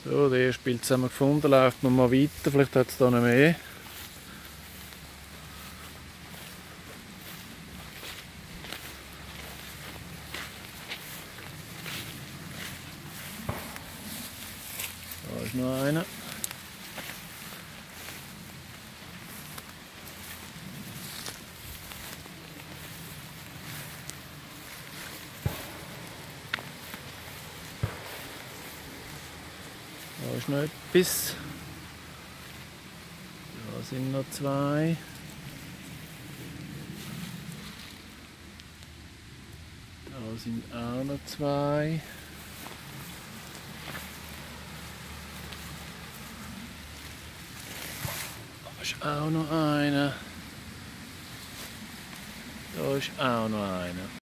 So, der erste Bild haben wir gefunden, läuft man mal weiter, vielleicht hat es da noch mehr. Da ist noch einer. Da ist noch etwas. Da sind noch zwei. Da sind auch noch zwei. Da ist auch noch einer. Da ist auch noch einer.